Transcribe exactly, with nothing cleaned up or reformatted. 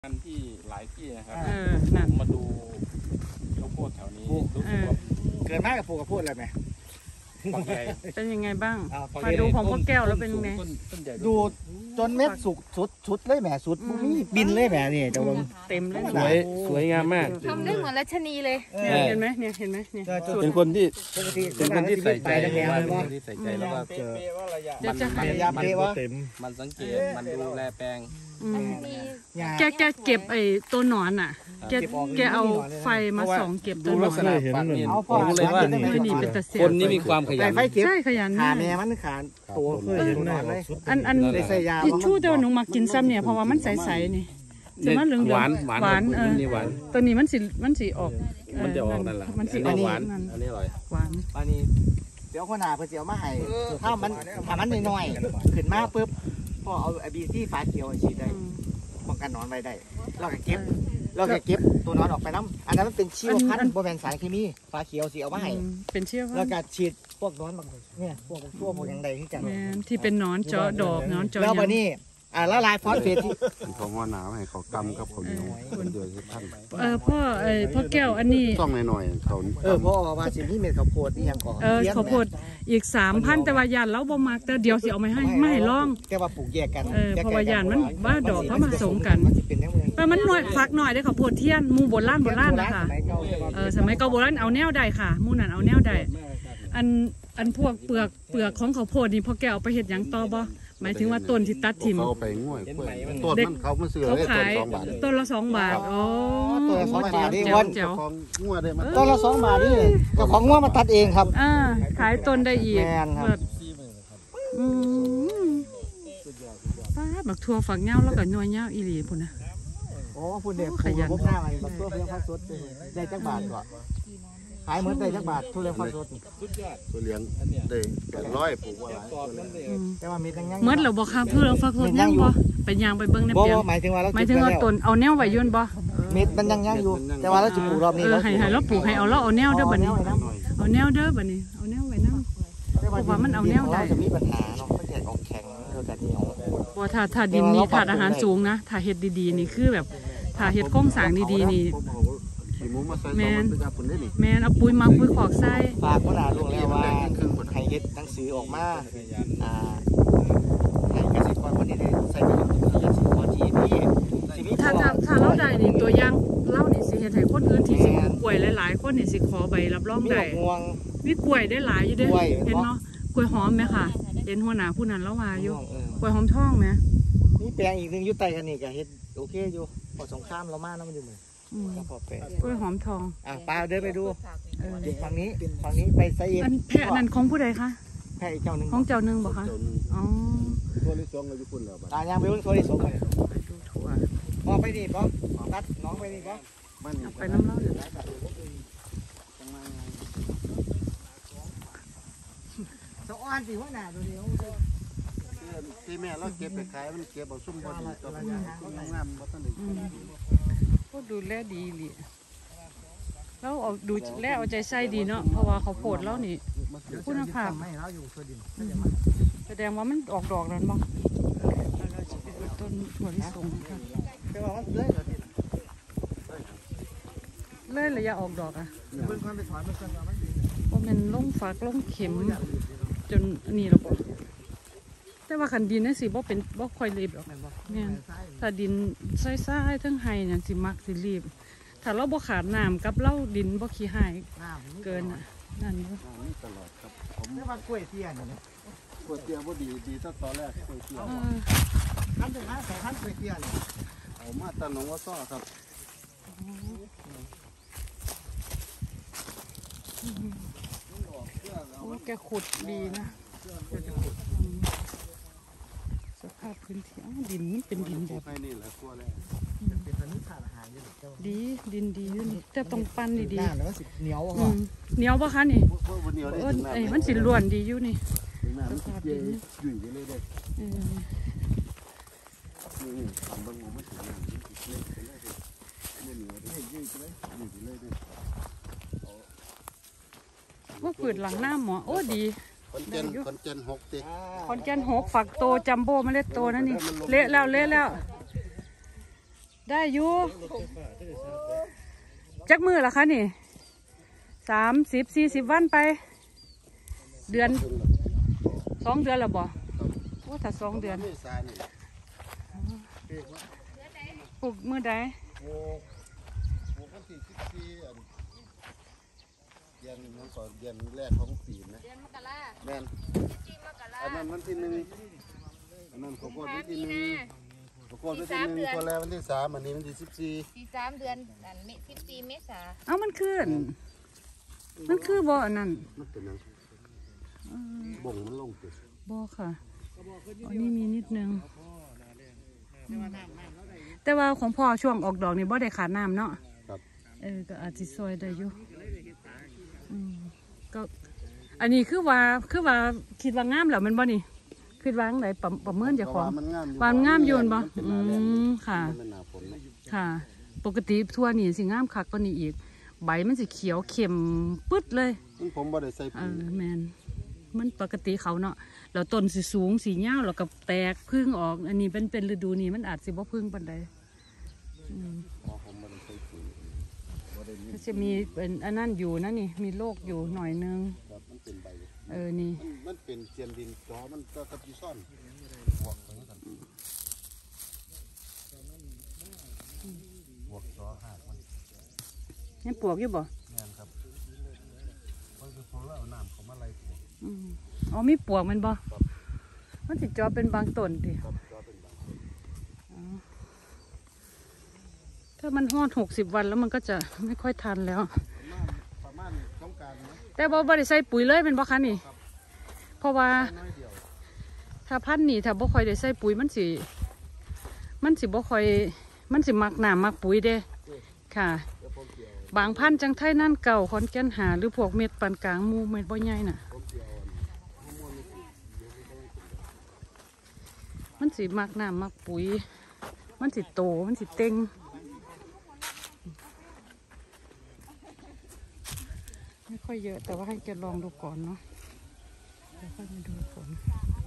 านที่หลายที่นะครับมาดูข้าวโพดแถวนี้รู้สึกว่าเกินมากกับปลูกข้าวโพดอะไรไหมเป็นยังไงบ้างมาดูของพ่อแก้วแล้วเป็นไงดูจนเม็ดสุกสุดสุดเลยแหมสุดบินเลยแหมนี่เจ้าบังเต็มเลยสวยสวยงามมากทำได้เหมือนราชนีเลยเห็นไหมเนี่ยเห็นไหมเนี่ยเป็นคนที่เป็นคนที่ใส่ใจว่าที่ใส่ใจแล้วก็เจอมันมันเต็มมันสังเกตมันดูแลแปลงแกแกเก็บไอ้ตัวหนอนอ่ะแกแกเอาไฟมาส่องเก็บตัวหนอนเห็นผมเลยว่าคนนี้มีความขยันใช่ขยันขาแม่มันขาตัวเคยเห็นเลยอันอันทิชชู่ตัวหนูมากินซ้ำเนี่ยเพราะว่ามันใสๆนี่จะมันเหลืองหวานหวานหวานเออตัวนี้มันสีมันสีออกมันจะออกนั่นแหละมันสีออกหวานอันนี้อร่อยหวานอันนี้เดี๋ยวคนหนาเพื่อเจียวมาให้ถ้ามันถ้ามันน้อยๆขึ้นมาปุ๊บพอเอาไอบีซี่ฟ้าเขียวฉีดได้ป้องกันนอนไว้ได้เราก็เก็บเราก็เก็บตัวนอนออกไปน้ำอันนั้นมันเป็นชีวพันธุ์โบแมนสารเคมีฟ้าเขียวสีเอามาให้เป็นเชี่ยวแล้วก็ฉีดพวกนอนบางเนี่ยพวกพวกพวกอย่างใดที่กันที่เป็นนอนเจาะดอกนอนเจาะแล้ววันนี้อ่าละลายฟอสเฟตที่ของหัวหนาวให้เขากำกับเขาเหนียวเดือดที่ท่านเออพ่อเออพ่อแก้วอันนี้ต้องหน่อยๆเขาเออพ่อว่าสิ่งที่เม็ดข้าวโพดนี่ยังก่อนเออข้าวโพดอีกสามพันแต่ว่ายานแล้วบ่มากแต่เดี๋ยวสิเอาไม่ให้ไม่ให้ลองแต่ว่าปลูกแยกกันเออเพราะว่ายานมันว่าดอกเขามาสมกันแต่มันหน่อยฟักหน่อยได้ข้าวโพดเทียนมูโบราณโบราณนะคะเออสมัยเก่าโบราณเอาแนวใดค่ะมูนั่นเอาแนวใดอันอันพวกเปลือกเปลือกของข้าวโพดนี่พ่อแก้วเอาไปเห็ดยังต่อบ่หมายถึงว่าต้นที่ตัดทิ่มเขาไปง่วยต้นมันเขามาซื้อเลยต้นสองบาทต้นละสองบาทอ๋อต้นละสองบาทนี่วันของง่วได้มาต้นละสองบาทนี่เจ้าของง่วมาตัดเองครับอ่าขายต้นได้อีกแม่นครับอืมป้าบักทั่วฝักเงาแล้วก็นัวเงาอีหลีพุ่นนะโอ้พุ่นเด็กขยันพวกหน้ามันบักทั่วเพียงพักสดได้จักบาทกว่าขายเหมือนได้จักบาททุเรียนพักสดทุเรียนได้แปดร้อยปลูกว่าแต่ว่ามีตั้งยังเมื่อเราบอกครับทุเรียนพักสดยังบ่ไปยางไปเบิ้งในเปียงหมายถึงว่าหมายถึงว่าต้นเอาแนวไว้ยืนบ่เม็ดมันยังยังอยู่แต่ว่าเราจะปลูกรอบนี้เราให้ให้เราปลูกให้เอาเราเอาแนวเด้อบัดนี้เอาแนวเด้อบัดนี้เอาแนวไว้นั่งเพราะว่ามันเอาแนวได้จะมีปัญหาเนาะมันจะออกแข็งเราจะเหนียวว่าถ้าถ้าดินนี้ถ้าอาหารสูงนะถ้าเห็ดดีๆนี่คือแบบถ้าเห็ดก้งสางดีๆนี่แมนแมนเอาปุ๋ยมาปุ๋ยขอกไส้ฝากพ่อหนาลุงแล้วว่าให้เฮ็ดหนังสือออกมาอ่าให้เกษตรกรคนนี้ได้ใส่ประโยชน์เกษตรกรที่นี่ถ้าถ้าถ้าเล่าได้นี่ตัวอย่างเล่านี่สิเฮ็ดให้คนอื่นที่สิกล้วยหลายๆคนนี่สิขอใบรับรองได้มีกล้วยได้หลายอยู่เด้เห็นเนาะกล้วยหอมไหมค่ะเห็นหัวหน้าผู้นั้นแล้วว่าอยู่กล้วยหอมทองไหมนี่แปลงอีกหนึ่งอยู่ใต้กันนี่ก็เฮ็ดโอเคอยู่พอสงครามเรามาแล้วมันอยู่เหมือนกล้วยหอมทองอ่ะป้าเดินไปดูฝั่งนี้ฝั่งนี้ไปใส่เองแพะนั่นของผู้ใดคะแพะเจ้าหนึ่งของเจ้าหนึ่งบอกคะอ๋อตัวที่สองเราอยู่คนแล้วตายังไปดูตัวที่สองไปดูถั่วพอไปนี่ป๊อตัดน้องไปนี่ป๊อไปน้ำเล่าอยู่สะอ้อนสิหัวหน้าตัวเดียวที่แม่เราเก็บไปขายมันเก็บเอาซุ่มพอดีตัวงามบ่ทันได้ก็ดูแลดีเลยแล้วเอาดูแลเอาใจใส่ดีเนาะเพราะว่าเขาโพดแล้วนี่คุณภาพแสดงว่ามันออกดอกแล้วมั้งเราจะไปดูต้นถั่วลิสงค่ะเลื่อยระยะออกดอกอ่ะว่ามันลงฝากลงเข็มจนนี่เราบอกแต่ว่าขันดินนี่สิบ่เป็นบ่ค่อยรีบหรอกเนี่ยถ้าดินใส่ๆทั้งไห้เนี่ยสิมักสิรีบถ้าเราบ่ขาดน้ำกับเราดินบ่ขี้หายเกินอ่ะนั่นเนาะนี่ตลอดครับผมไม่ว่ากล้วยเตี้ยเนี่ยกล้วยเตี้ยบ่ดีดีตั้งตอนแรกกล้วยเตี้ยขั้นเป็นขั้นสองขั้นกล้วยเตี้ยเนี่ยเอามาตาหนองว่าซ้อครับโอ้แกขุดดีนะสภาพพื้นที่ดินนี่เป็นดินแบบดีดินดีอยู่นี่แต่ต้องปั้นดีๆเหนียวอ่ะเหนียวปะคะนี่เอ้ยมันสิล้วนดีอยู่นี่สภาพดินอยู่เลยได้ว่าฝืดหลังหน้าหมอโอ้ดีคอนเจนคอนเจนหกตีคอนเจนหกฝักโตจัมโบ้ไม่เล็ดโตนั่นนี่เละแล้วเละแล้วได้อยู่จักมือละคะนี่สามสิบสี่สิบวันไปเดือนสองเดือนละบ่โอ้ถ้าสองเดือนปลูกมือใดเดือนมันก่อนเดือนแรกของปีนะเดือนมกราแม่นอันนั้นวันที่หนึ่งอันนั้นเขาพูดวันที่หนึ่งเขาพูดวันที่หนึ่งคนแรกวันที่สามอันนี้วันที่สิบสี่สี่สามเดือนอันเมสิบสี่เมษาเอามันขึ้นมันคือบ่อันนั้นมันเป็นยังบ่งมันลงติดบ่ค่ะอันนี้มีนิดนึงแต่ว่าของพ่อช่วงออกดอกนี่บ่ได้ขาดน้ำเนาะเออก็อาจจะซอยได้อยู่ก็อันนี้คือว่าคือว่าคิดว่างามแล้วมันบ่นี่คิดว่าไหนประประเมินจากของวานงามโยนบ่อืมค่ะค่ะปกติทั่วนี่สิงามคักกว่านี้อีกใบมันสิเขียวเข้มปึ๊ดเลยผมบ่ได้ใส่ปุ๋ยเออแมนมันปกติเขาเนาะแล้วต้นสิสูงสีเงาแล้วก็แตกพึ่งออกอันนี้เป็นเป็นฤดูนี้มันอาจสิบ่พึ่งปานใดจะมีเป็นอันนั้นอยู่นะนี่มีโรคอยู่หน่อยนึงเออนี่มันเป็นเจียนดินจอมันก็กระพิซ่อนบวกบวกจอหักมันนี่ปวกอยู่บ่นี่ครับเพราะคือเพราะว่าเอาน้ำเขามาไล่ปวกอ๋อมีปวกมันบ่มันติดจอเป็นบางต้นดิถ้ามันห้อนหกสิบวันแล้วมันก็จะไม่ค่อยทันแล้วแต่บ่บ่ได้ใส่ปุ๋ยเลยเป็นบ่คะนี่เพราะว่าถ้าพันธุ์นี่ถ้าบ่ค่อยได้ใส่ปุ๋ยมันสิมันสิบ่ค่อยมันสิมักน้ำมักปุ๋ยเด้ค่ะบางพันธุ์จังไทยนั่นเก่าคอนแก่นหาหรือพวกเม็ดปานกลางมูเม็ดบ่ใหญ่น่ะมันสิมักน้ำมักปุ๋ยมันสิโตมันสิเต็งไม่ค่อยเยอะแต่ว่าให้แกลองดูก่อนเนาะเดี๋ยวค่อยมาดูผล